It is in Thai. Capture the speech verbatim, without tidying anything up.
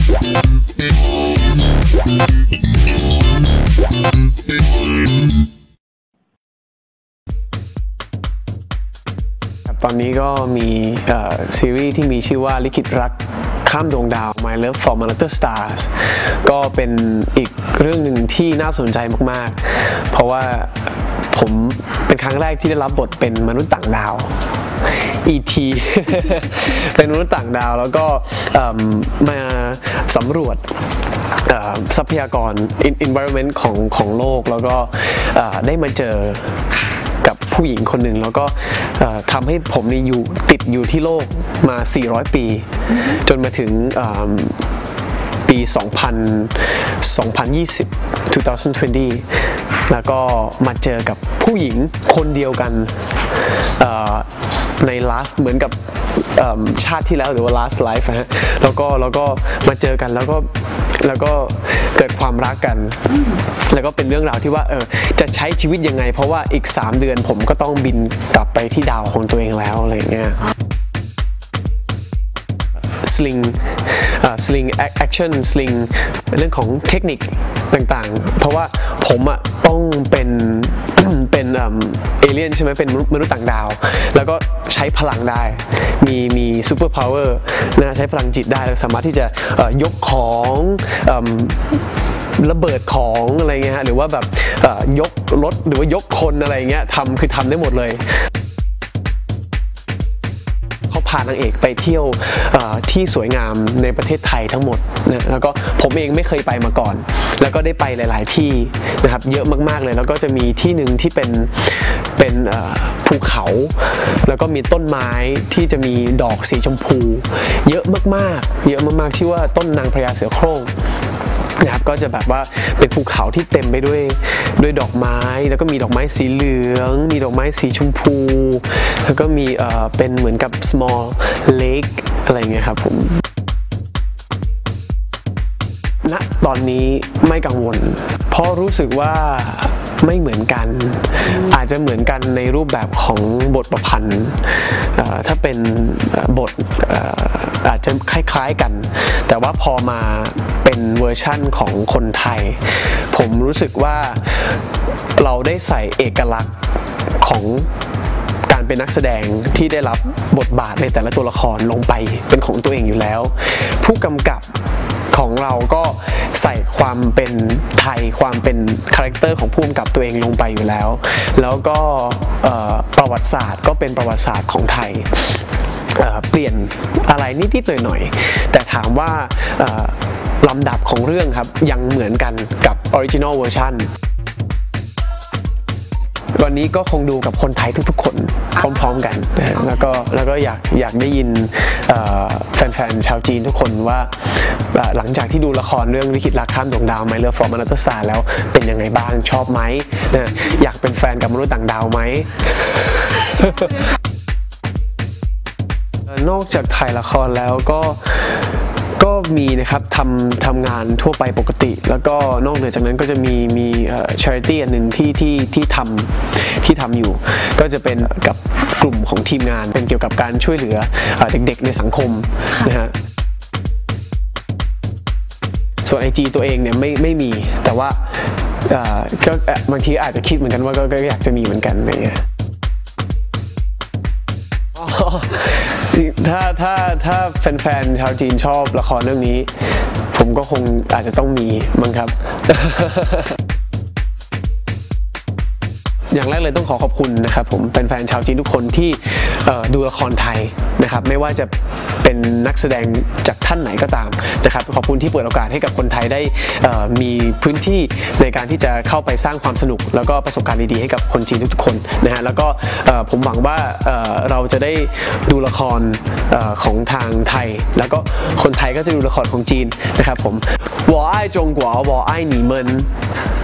ตอนนี้ก็มีซีรีส์ที่มีชื่อว่าลิขิตรักข้ามดวงดาว My Love from Another Stars ก็เป็นอีกเรื่องหนึ่งที่น่าสนใจมากๆเพราะว่าผมเป็นครั้งแรกที่ได้รับบทเป็นมนุษย์ต่างดาว อี ที เป็นมนุษย์ต่างดาวแล้วก็มาสำรวจทรัพยากร environment ของของโลกแล้วก็ได้มาเจอกับผู้หญิงคนหนึ่งแล้วก็ทำให้ผมนี่อยู่ติดอยู่ที่โลกมาสี่ร้อยปีจนมาถึงปี สองพันยี่สิบ สองพันยี่สิบ แล้วก็มาเจอกับผู้หญิงคนเดียวกันใน last เหมือนกับชาติที่แล้วหรือว่า last life ฮะแล้วก็แล้วก็มาเจอกันแล้วก็แล้วก็เกิดความรักกันแล้วก็เป็นเรื่องราวที่ว่าเออจะใช้ชีวิตยังไงเพราะว่าอีกสามเดือนผมก็ต้องบินกลับไปที่ดาวของตัวเองแล้วอะไรเงี้ยสลิงสลิงแอคชั่นสลิงเรื่องของเทคนิคต่างๆเพราะว่าผมอ่ะต้องเป็นเป็นเอเลี่ยนใช่ไหมเป็นมนุษย์ต่างดาวแล้วก็ใช้พลังได้มีมีซูเปอร์พาวเวอร์นะใช้พลังจิตได้แล้วสามารถที่จะยกของระเบิดของอะไรเงี้ยหรือว่าแบบยกรถหรือว่ายกคนอะไรเงี้ยทำคือทำได้หมดเลยเขาพานางเอกไปเที่ยวที่สวยงามในประเทศไทยทั้งหมดนะแล้วก็ผมเองไม่เคยไปมาก่อนแล้วก็ได้ไปหลายๆที่นะครับเยอะมากๆเลยแล้วก็จะมีที่หนึ่งที่เป็นเป็นภูเขาแล้วก็มีต้นไม้ที่จะมีดอกสีชมพูเยอะมากๆเยอะมากๆชื่อว่าต้นนางพญาเสือโคร่งนะครับก็จะแบบว่าเป็นภูเขาที่เต็มไปด้วยด้วยดอกไม้แล้วก็มีดอกไม้สีเหลืองมีดอกไม้สีชมพูแล้วก็มีเอ่อเป็นเหมือนกับ small lake อะไรเงี้ยครับผมณตอนนี้ไม่กังวลเพราะรู้สึกว่าไม่เหมือนกันอาจจะเหมือนกันในรูปแบบของบทประพันธ์ถ้าเป็นบทอาจจะคล้ายๆกันแต่ว่าพอมาเป็นเวอร์ชั่นของคนไทยผมรู้สึกว่าเราได้ใส่เอกลักษณ์ของการเป็นนักแสดงที่ได้รับบทบาทในแต่ละตัวละครลงไปเป็นของตัวเองอยู่แล้วผู้กำกับของเราก็ใส่ความเป็นไทยความเป็นคาแรคเตอร์ของผู้กำกับตัวเองลงไปอยู่แล้วแล้วก็ประวัติศาสตร์ก็เป็นประวัติศาสตร์ของไทยเปลี่ยนอะไรนิดๆหน่อยๆแต่ถามว่าลำดับของเรื่องครับยังเหมือนกันกับ Original Version วันนี้ก็คงดูกับคนไทยทุกๆคนพร้อมๆกันแล้วก็แล้วก็อยากอยากได้ยินแฟนๆชาวจีนทุกคนว่าหลังจากที่ดูละครเรื่องลิขิตรักข้ามดวงดาว My Love from Another Star แล้วเป็นยังไงบ้างชอบไหมอยากเป็นแฟนกับมนุษย์ต่างดาวไหม นอกจากถ่ายละครแล้วก็ก็มีนะครับทำทำงานทั่วไปปกติแล้วก็นอกเหนือจากนั้นก็จะมีมี charity อันหนึ่งที่ที่ที่ทำที่ทำอยู่ก็จะเป็นกับกลุ่มของทีมงานเป็นเกี่ยวกับการช่วยเหลือเด็กๆในสังคมนะฮะส่วน ไอ จี ตัวเองเนี่ยไม่ไม่มีแต่ว่าก็บางทีอาจจะคิดเหมือนกันว่าก็อยากจะมีเหมือนกันอะไรเงี้ยถ้าถ้าถ้าแฟนๆชาวจีนชอบละครเรื่องนี้ผมก็คงอาจจะต้องมีมั้งครับ อย่างแรกเลยต้องขอขอบคุณนะครับผมแฟนๆชาวจีนทุกคนที่ดูละครไทยนะครับไม่ว่าจะเป็นนักแสดงจากท่านไหนก็ตามนะครับขอบคุณที่เปิดโอกาสให้กับคนไทยได้มีพื้นที่ในการที่จะเข้าไปสร้างความสนุกแล้วก็ประสบการณ์ดีๆให้กับคนจีนทุกๆคนนะฮะแล้วก็ผมหวังว่าเราจะได้ดูละครของทางไทยแล้วก็คนไทยก็จะดูละครของจีนนะครับผม我爱中国我爱你们